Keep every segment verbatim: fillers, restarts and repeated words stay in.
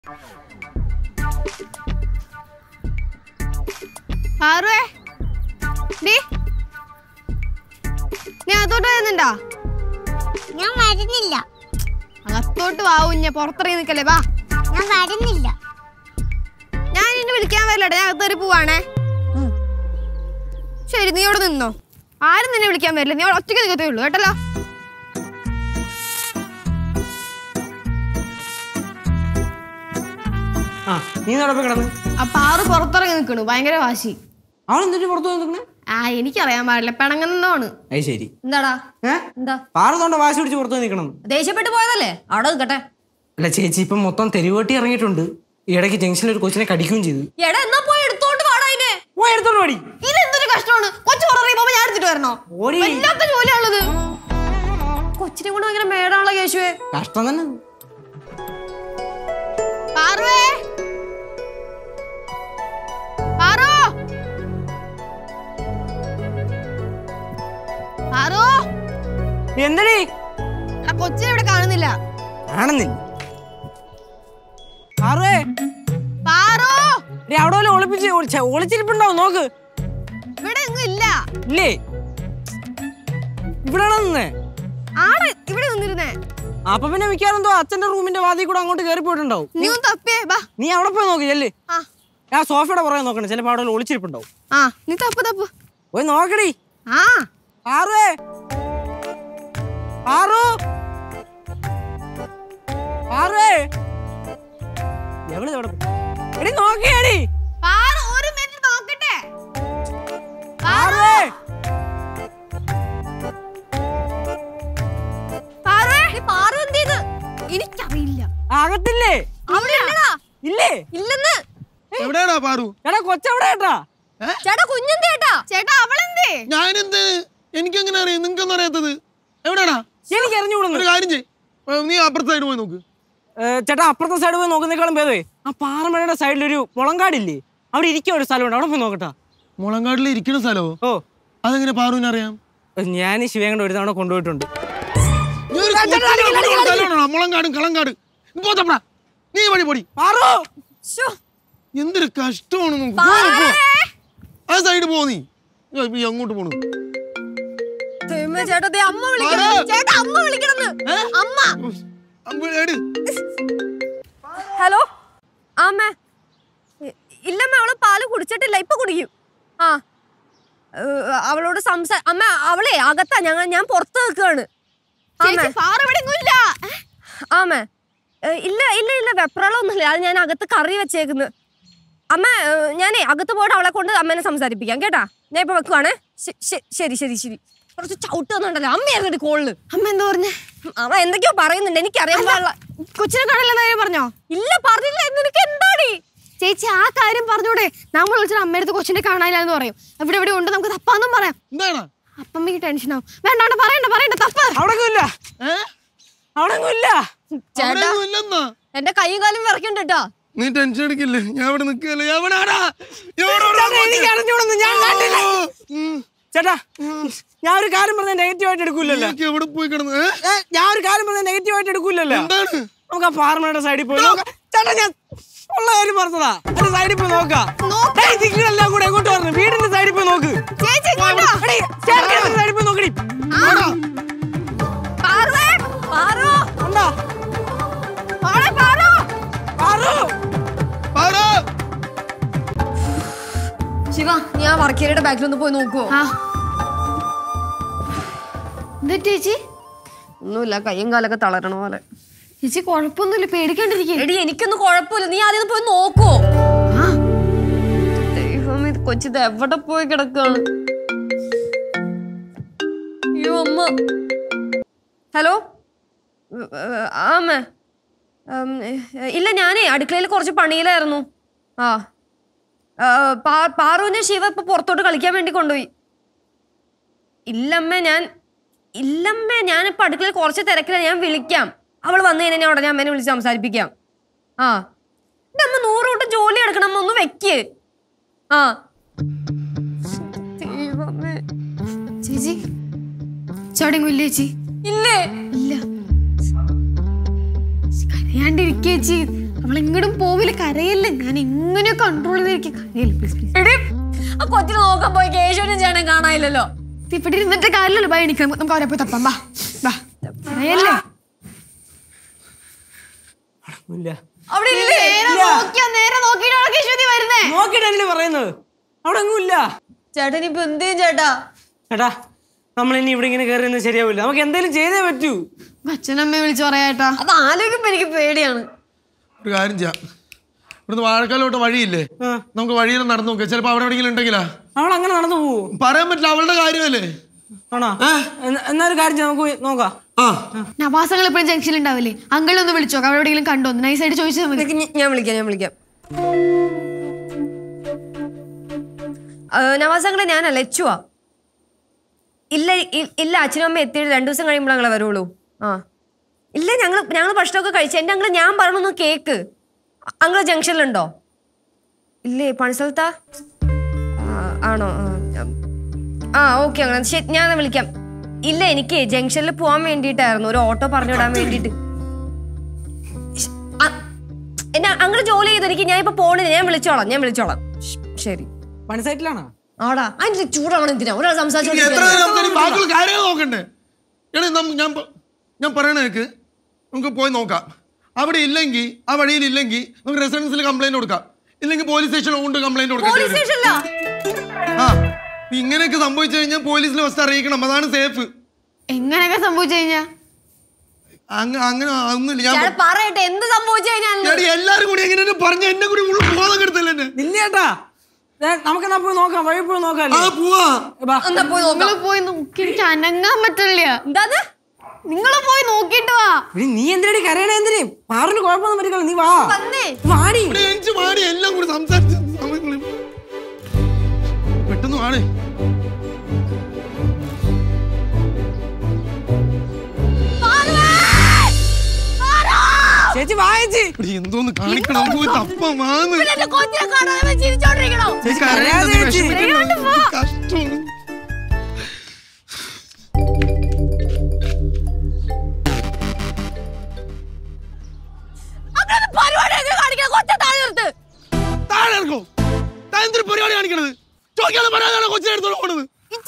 ആറുവേ നീ അകത്തോട്ട് വരുന്നുണ്ടോ? ഞാൻ വരുന്നില്ല. അകത്തോട്ട് വാവുഞ്ഞ പുറത്തിറങ്ങി നിക്കല്ലേ. വാ. ഞാൻ വരുന്നില്ല. ഞാൻ ഇനി വിളിക്കാൻ വരില്ലട്ടെ, ഞാൻ അകത്തേറി പോവാണേ. ശരി, നീ അവിടെ നിന്നോ. ആരും നിന്നെ വിളിക്കാൻ വരില്ല, നീ ഒറ്റയ്ക്ക് നിൽക്കത്തേ ഉള്ളൂ കേട്ടല്ലോ. അപ്പൊ ആറ് പുറത്തിറങ്ങി നിക്കണു, ഭയങ്കര വാശി. അവളെന്തിട്ട് പുറത്തു നിൽക്കണേ? ആ എനിക്കറിയാൻ പാടില്ല, പിണങ്ങുന്നതാണ്. ശരി. എന്താടാ എന്താ പാറത്തോണ്ട വാശി പിടിച്ച് പുറത്തു നിൽക്കണം? ദേഷ്യപ്പെട്ട് പോയതല്ലേ, അവിടെ നിൽക്കട്ടെ. അല്ല ചേച്ചി, ഇപ്പൊ മൊത്തം തെരുവോട്ടി ഇറങ്ങിയിട്ടുണ്ട്. ഈ ഇടയ്ക്ക് ജംഗ്ഷനിൽ ഒരു കൊച്ചിനെ കടിക്കുകയും ചെയ്തു. എടാ എന്നാ പോയി എടുത്തോണ്ട് വാടാ അതിനെ. പോയി എടുത്തോണ്ട് ഓടി. ഇതെന്തൊരു കഷ്ടമാണ്. കൊച്ചു പുററിയുമ്പോ ഞാൻ എടുത്തിട്ട് വരണോ? വല്ലാത്ത ജോലിയാണുള്ളത്. കൊച്ചിനെ കൊണ്ട് ഭയങ്കര മേടാണല്ലോ കേശുവേ. കഷ്ടം തന്നെ. എന്തടി കൊച്ചിനെ ഇവിടെ കാണുന്നില്ല. കാണുന്നില്ല? അവിടെ ഒളിപ്പിച്ച് ഒളിച്ചിരിപ്പുണ്ടാവും, നോക്ക്. ഇവിടെ ഇല്ല. ഇല്ലേ? ഇവിടെ നിന്നേ ആണ് ഇവിടെ നിന്നിരുന്നേ. അപ്പൊ പിന്നെ മിക്കാറെന്തോ അച്ഛന്റെ റൂമിന്റെ വാതിൽ കൂടെ അങ്ങോട്ട് കയറി പോയിട്ടുണ്ടാവും. നീ ഒന്ന് തപ്പിയേ. നീ അവിടെ പോയി നോക്ക്. ചെല്ല്. ഞാൻ സോഫയുടെ പുറകെ നോക്കണേ, ചിലപ്പോ അവിടെ ഒളിച്ചിരിപ്പുണ്ടാവും. ആ നീ തപ്പ് തപ്പ് പോയി നോക്കടി. ആ ആറുവേ, ആറു, ആറുവേ, എവിടെ എവിടെ എടി നോക്കിയാടി. ഒരു മിനിറ്റ് നോക്കട്ടെ. ആറുവേ, എനിക്കറിയില്ല. അകത്തില്ലേ? ഇല്ലേ? ഇല്ലെന്ന്. എവിടെയാടാ പാറു? എടാ കൊച്ചെവിടെയാട്ടാ? ചേട്ടാ കുഞ്ഞെന്തേട്ടാ? ചേട്ടാ അവളെന്തേ? ഞാനെന്ത് എനിക്കെങ്ങനെ അറിയാം? നിങ്ങൾക്കൊന്നും അറിയാത്തത്? എവിടെയാടാ? എനിക്ക് അറിഞ്ഞുകൂടുന്നു. ഒരു കാര്യം ചെയ്യ്, നീ അപ്പുറത്തെ സൈഡ് പോയി നോക്ക്. ചേട്ടാ അപ്പുറത്തെ സൈഡ് പോയി നോക്കുന്നേക്കാളും ഭേദമേ ആ പാറമഴയുടെ സൈഡിലൊരു മുളങ്കാടില്ലേ, അവിടെ ഇരിക്കുന്ന ഒരു സ്ഥലമുണ്ട്, അവിടെ പോയി നോക്കട്ടാ. മുളങ്കാടിൽ ഇരിക്കുന്ന സ്ഥലമോ? ഓ, അതെങ്ങനെ പാറുവിന് അറിയാം? ഞാൻ ശിവേങ്ങടെ ഒരു തവണ കൊണ്ടുപോയിട്ടുണ്ട്. മുളങ്കാടും കളങ്കാട് പോത്തപ്പടാ, നീ വഴി പൊടി. എന്തൊരു കഷ്ടമാണ്. ആ സൈഡ് പോ, നീ അങ്ങോട്ട് പോണു. ഹലോ അമ്മ. ഇല്ലമ്മ, അവള് പാല് കുടിച്ചിട്ടില്ല, ഇപ്പൊ കുടിക്കും. ആ അവളോട് സംസാ അമ്മ അവളെ അകത്താ, ഞങ്ങൾ ഞാൻ പുറത്ത് നിൽക്കുകയാണ്. ആമേ ഇല്ല ഇല്ല ഇല്ല വെപ്രാളൊന്നുമില്ല, അത് ഞാൻ അകത്ത് കറി വെച്ചേക്കുന്നു. അമ്മ ഞാനേ അകത്ത് പോയിട്ട് അവളെ കൊണ്ട് അമ്മേനെ സംസാരിപ്പിക്കാം കേട്ടാ. ഞാൻ ഇപ്പൊ വെക്കുവാണേ. ശരി ശരി ശരി. കുറച്ച് ചവിട്ട് വന്നുണ്ടല്ലോ അമ്മയായിരുന്നു കോളില്. അമ്മ എന്താ പറഞ്ഞേ? അമ്മ എന്തൊക്കെയോ പറയുന്നുണ്ട്, എനിക്കറിയാൻ പാടില്ല. കൊച്ചിനെ കാണില്ലെന്ന് പറഞ്ഞോ? ഇല്ല പറഞ്ഞില്ല. നിനക്ക് എന്താടി ചേച്ചി ആ കാര്യം പറഞ്ഞൂടെ? നമ്മൾ വിളിച്ചിട്ട് അമ്മയടുത്ത് കൊച്ചിനെ കാണാനില്ല എന്ന് പറയും. എവിടെ എവിടെ ഉണ്ട്, നമുക്ക് തപ്പാന്നും പറയാം. അപ്പമ്മക്ക് ടെൻഷൻ ആവും. വേണ്ട പറയണ്ട പറയണ്ട തപ്പ. അവിടെ എന്റെ കൈയും കാലും വിറക്കണ്ട കേട്ടോ. നീ ടെൻഷൻ എടുക്കില്ലേ, ഞാൻ ഇവിടെ നിൽക്കല്ലേ. ചേട്ടാ ഞാൻ ഒരു കാര്യം പറഞ്ഞ നെഗറ്റീവ് ആയിട്ട് എടുക്കൂലല്ലോ. എവിടെ പോയി കിടന്ന്? ഞാൻ ഒരു കാര്യം പറഞ്ഞ നെഗറ്റീവ് ആയിട്ട് എടുക്കൂലല്ലോ. എന്താണ്? നമുക്ക് ആ ഫാർമയുടെ സൈഡിൽ പോയി നോക്കാം. ചേട്ടാ ഞാൻ ഉള്ള കാര്യം പറഞ്ഞതാ. എന്റെ സൈഡിൽ പോയി നോക്കാം. നിങ്ങളെല്ലാം കൂടെ എങ്ങോട്ട് പറഞ്ഞു? വീടിന്റെ സൈഡിൽ പോയി നോക്ക്. സൈഡിൽ പോയി നോക്കടി. ശിവ, നീ ആ വർക്കേരിയുടെ ബാക്കിലൊന്ന് പോയി നോക്കുവോ? ചേച്ചി ഒന്നുമില്ല, കയ്യും കാലൊക്കെ തളരണ പോലെ. ചേച്ചി കുഴപ്പമൊന്നുമില്ല, പേടിക്കാണ്ടിരിക്കും. എടി എനിക്കൊന്നും കുഴപ്പമില്ല, നീ ആദ്യം പോയി നോക്കുവോ? ദൈവം, ഇത് കൊച്ചിത് എവിടെ പോയി കിടക്കാണ്? അയ്യോ അമ്മ. ഹലോ ആമേ. ഇല്ല ഞാനേ അടുക്കളയിൽ കുറച്ച് പണിയിലായിരുന്നു. ആ പാറുവിനെ ശിവ ഇപ്പൊ പുറത്തോട്ട് കളിക്കാൻ വേണ്ടി കൊണ്ടുപോയി. ഇല്ലമ്മേ ഞാൻ ഇല്ലമ്മേ ഞാനിപ്പോ അടുക്കളയിൽ കുറച്ച് തിരക്കില്ല, ഞാൻ വിളിക്കാം. അവൾ വന്നു കഴിഞ്ഞാൽ ഞാൻ ഉടനെ അമ്മേനെ വിളിച്ച് സംസാരിപ്പിക്കാം. ആ എന്റെ അമ്മ നൂറ് തൊട്ട് ജോലി എടുക്കണം, അമ്മ ഒന്ന് വെക്ക്. ആ ചേച്ചി ചടങ്ങില്ല ചേച്ചി? ഇല്ലേ ഇല്ല, കരയാണ്ടിരിക്കേച്ചി. നമ്മൾ എങ്ങോട്ടും പോവില്ല, കരയല്ലേ. ഞാൻ എങ്ങനെ കൺട്രോൾ ചെയ്തിരിക്കും. കരയില്ല പ്ലീസ് പ്ലീസ്. ആ കൊച്ചിനെ നോക്കാൻ പോയി കേശവനും ചേട്ടൻ കാണാനില്ലല്ലോ. ഇവിടെ ഇരുന്നിട്ട് കാര്യമല്ലോ. ഭയ എനിക്ക് നമുക്ക് അവരെ പോയി തപ്പാം. വാ വാ കരയല്ലേ. അവിടെ നേരെ നോക്കിയിട്ടാണ് കേശവതി വരുന്നേ. നോക്കിട്ടല്ലേ പറയുന്നത്, അവിടെ ഒന്നും ഇല്ല. ചേട്ടൻ ഇപ്പൊ എന്ത് ചെയ്യും ചേട്ടാ? ചേട്ടാ നമ്മൾ ഇനി ഇവിടെ ഇങ്ങനെ കയറി നിന്ന് ശരിയാവില്ല, നമുക്ക് എന്തെങ്കിലും ചെയ്തേ പറ്റൂ. അച്ഛനമ്മയെ വിളിച്ചു പറയാട്ടാ. അത് ആലോചിക്കുമ്പോ എനിക്ക് പേടിയാണ്. ഒരു കാര്യം ചെയ്യാം, ഇവിടുന്ന് വാഴക്കാലോട്ട് വഴിയില്ലേ, നമുക്ക് വഴിയിൽ നടന്നു നോക്കാം. ചിലപ്പോ അവിടെ എവിടെയെങ്കിലും ഉണ്ടെങ്കിലാ. അവൾ അങ്ങനെ നടന്നു പോവോ? പറയാൻ പറ്റില്ല, അവളുടെ കാര്യമല്ലേ. ആണോ? എന്നാലും കാര്യം ചെയ്യാം, നമുക്ക് നോക്കാം. നവാസങ്ങൾ എപ്പോഴും ജംഗ്ഷനിൽ ഉണ്ടാവില്ലേ, അങ്കിളൊന്ന് വിളിച്ചോ, അവിടെ എവിടെയെങ്കിലും കണ്ടോ, നൈസായിട്ട് ചോദിച്ചാൽ മതി. ഞാൻ വിളിക്കാം ഞാൻ വിളിക്കാം നവാസങ്ങളെ ഞാനല്ല ലച്ചുവാ. ഇല്ല ഇല്ല അച്ഛനും അമ്മ എത്തിയിട്ട് രണ്ടു ദിവസം കഴിയുമ്പോൾ ഞങ്ങളെ വരുള്ളൂ. ആ ഇല്ല ഞങ്ങൾ ഞങ്ങൾ ഭക്ഷണമൊക്കെ കഴിച്ചു. എൻ്റെ അങ്ങളെ ഞാൻ പറഞ്ഞൊന്ന് കേക്ക്. അങ്ങളെ ജംഗ്ഷനിലുണ്ടോ? ഇല്ലേ പണിസ്ഥലത്താ? ആണോ? ആ ഓക്കെ അങ്ങനെ ശരി, ഞാൻ വിളിക്കാം. ഇല്ല എനിക്ക് ജംഗ്ഷനിൽ പോകാൻ വേണ്ടിയിട്ടായിരുന്നു, ഒരു ഓട്ടോ പറഞ്ഞു വിടാൻ വേണ്ടിയിട്ട്. എന്നെ അങ്ങനെ ജോലി ചെയ്തു എനിക്ക്. ഞാൻ ഇപ്പൊ പോണില്ല, ഞാൻ വിളിച്ചോളാം ഞാൻ വിളിച്ചോളാം ശരി. പണി സൈറ്റിലാണോ? ആടാ അതിന്റെ ചൂടാണ് എന്തിനാ ഒരാൾ സംസാരിച്ചോണ്ട് നോക്കണ്ടേ? ഞാൻ ഞാൻ പറയണേക്ക് നമുക്ക് പോയി നോക്കാം. അവിടെ ഇല്ലെങ്കിൽ ആ വഴിയിൽ ഇല്ലെങ്കിൽ നമുക്ക് റെസിഡൻസിൽ കംപ്ലൈന്റ് കൊടുക്കാം, ഇല്ലെങ്കിൽ പോലീസ് സ്റ്റേഷനിൽ കൊണ്ട് കംപ്ലൈന്റ് കൊടുക്കാം. ആ ഇങ്ങനെയൊക്കെ സംഭവിച്ചു കഴിഞ്ഞാൽ പോലീസിൽ ഫസ്റ്റ് അറിയിക്കണം, അതാണ് സേഫ്. എങ്ങനെയൊക്കെ സംഭവിച്ചു കഴിഞ്ഞാ അങ്ങനെ ഒന്നുമില്ല. ഞാൻ പറയട്ടെ എന്ത് സംഭവിച്ചു കഴിഞ്ഞാൽ എല്ലാരും കൂടി എങ്ങനെ പറഞ്ഞ എന്നെ കൂടി ബോധം കെടുത്തല്ലേ എന്നെ. ഇല്ലേട്ടാ നമുക്കെന്നാ പോയി നോക്കാം, വഴി പോയി നോക്കാം. പോയി നോക്കി എനിക്ക് അനങ്ങാൻ പറ്റില്ല. എന്താ നിങ്ങൾ പോയി നോക്കിട്ട് വാ. നീ എന്തിനാടി കരയണ? എന്തിനും പാറിന് കുഴപ്പമൊന്നും പറ്റില്ല, നീ വാ വാടി. വാടി എല്ലാം കൂടി സംസാരിച്ച് പെട്ടെന്ന് വാടേ. ചേച്ചി വായിച്ച് എന്തോന്ന് കാണിക്കണം, തപ്പമാന്ന് കഷ്ടം. പരിപാടി കാണിക്കണത് ചോദിക്കാതെ പറയാനാണ് കൊച്ചിനെ എടുത്തോണ്ട് പോണത്.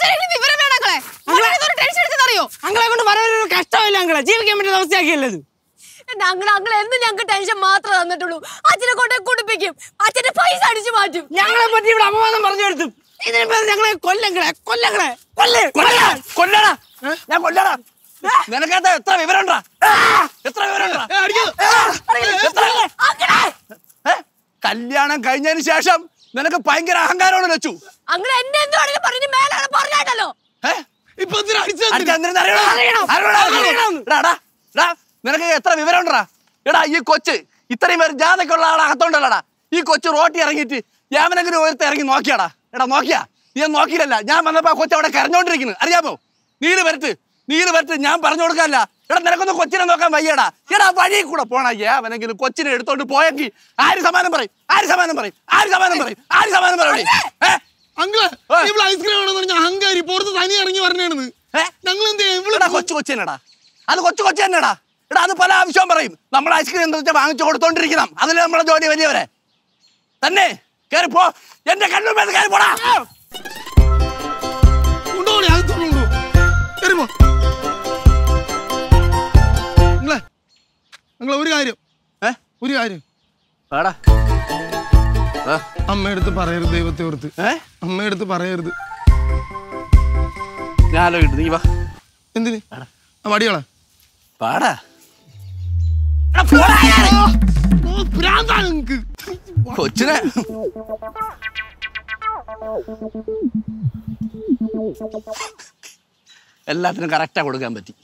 അങ്ങളെ കൊണ്ട് പറയാനൊരു കഷ്ടമില്ല, അങ്ങളെ ജീവിക്കാൻ പറ്റുന്ന അവസ്ഥയാക്കിയല്ലത്. ഞങ്ങൾ എന്ന് ഞങ്ങൾക്ക് ടെൻഷൻ മാത്രമേ തന്നിട്ടുള്ളൂ. അച്ഛനെ കൊണ്ടേ കുടിപ്പിക്കും, അച്ഛന്റെ പൈസ അടിച്ചു മാറ്റും. ഞങ്ങളെ പറ്റി ഇവിടെ അപവാദം പറഞ്ഞു എടുത്തു. ഇതിനെ പേര് ഞങ്ങളെ കൊല്ലങ്ങളെ കൊല്ലങ്ങളെ കൊല്ലേ കൊല്ലടാ ഞാൻ കൊല്ലടാ. നിനക്കത് എത്ര വിവരം എത്ര വിവരം കല്യാണം കഴിഞ്ഞതിന് ശേഷം നിനക്ക് ഭയങ്കര അഹങ്കാരമാണ് വെച്ചു. അങ്ങനെ എന്നെ എന്ത് പറഞ്ഞു മേലെ പറഞ്ഞാട്ടല്ലോ. നിനക്ക് എത്ര വിവരം ഉണ്ടാ? എടാ ഈ കൊച്ച് ഇത്രയും പേര് ജാതക്കുള്ള ആളെ അകത്തോണ്ടല്ലടാ. ഈ കൊച്ചു റോട്ടി ഇറങ്ങിയിട്ട് യാമനെങ്കിലും ഒരുത്ത് ഇറങ്ങി നോക്കിയാടാ. എടാ നോക്കിയാ? നീ നോക്കിയില്ലല്ല. ഞാൻ വന്നപ്പോ ആ കൊച്ചു അവിടെ കരഞ്ഞോണ്ടിരിക്കുന്നു, അറിയാമോ? നീര് വരട്ട് നീര് വരട്ട് ഞാൻ പറഞ്ഞു കൊടുക്കാല്ല. എടാ നിനക്കൊന്ന് കൊച്ചിനെ നോക്കാൻ വയ്യടാ. എടാ വഴി കൂടെ പോണ യാവനെങ്കിലും കൊച്ചിനെ എടുത്തോണ്ട് പോയെങ്കിൽ ആര് സമാനം പറയും? ആര് സമാനം പറയും? ആര് സമാനം പറയും? ആര് സമാനം പറയും? അഹങ്കാരി പുറത്ത് തനി ഇറങ്ങി പറഞ്ഞാണ്. ഞങ്ങൾ കൊച്ചു കൊച്ചെന്നടാ, അത് കൊച്ചു കൊച്ചു തന്നെടാ. എടാ അത് പല ആവശ്യവും പറയും. നമ്മൾ ഐസ്ക്രീം എന്താ വെച്ചാൽ വാങ്ങിച്ചു കൊടുത്തോണ്ടിരിക്കണം, അതിൽ നമ്മളെ ജോലി വലിയവരെ തന്നെ. കയറി പോ, എന്റെ കണ്ണു കയറി പോടാ. ഒരു കാര്യം ഒരു കാര്യം അമ്മയെടുത്ത് പറയരുത്, ദൈവത്തെ ഓർത്ത് അമ്മയെടുത്ത് പറയരുത്. നീ വാ. എന്തിന് മടികളാ പാടാ? കൊച്ചിനെ എല്ലാത്തിനും കറക്റ്റാ കൊടുക്കാൻ പറ്റി.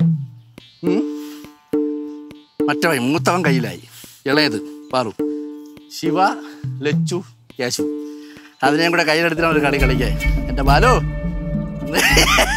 മറ്റവൻ മൂത്തവൻ കയ്യിലായി, ഇളയത് പാറു, ശിവ, ലച്ചു, യേശു. അതിനെയും കൂടെ കയ്യിലെടുത്തിട്ടാണ് ഒരു കളി കളിക്കാൻ. എൻ്റെ ബാലു